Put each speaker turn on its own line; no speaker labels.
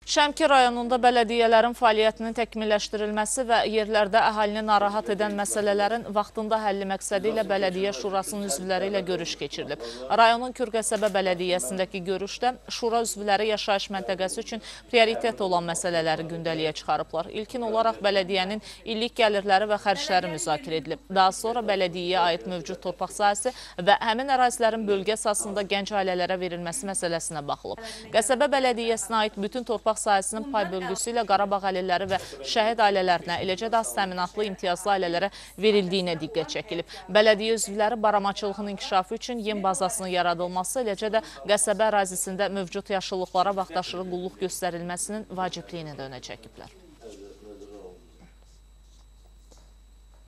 Şəmkir rayonunda bələdiyyələrin fəaliyyətinin təkmilləşdirilməsi və yerlərdə əhalini narahat edən məsələlərin vaxtında həlli məqsədi ilə Bələdiyyə Şurasının üzvləri ilə görüş keçirilib. Rayonun Kürqəsəbə Bələdiyyəsindəki görüşdə Şura üzvləri yaşayış məntəqəsi üçün prioritet olan məsələləri gündəliyə çıxarıblar. İlkin olaraq bələdiyyənin illik gəlirləri və xərcləri müzakirə edilib. Daha sonra bələdiyyəyə aid mövcud torpaq sahəsi və həmin ərazilərin bölgə əsasında gənc ailələrə verilməsi məsələsinə baxılıb. Qəsəbə Bələdiyyəsinə aid bütün torpaq sahəsinin pay bölgüsü ilə Qarabağ ailələri və şəhid ailələrinə, eləcə də az təminatlı imtiyazlı ailələrə verildiyinə diqqət çəkilib. Bələdiyyə üzvləri baramaçılığın inkişafı üçün yem bazasının yaradılması, eləcə də qəsəbə ərazisində mövcud yaşıllıqlara vaxtaşırı qulluq göstərilməsinin vacibliyini də önə çəkiblər.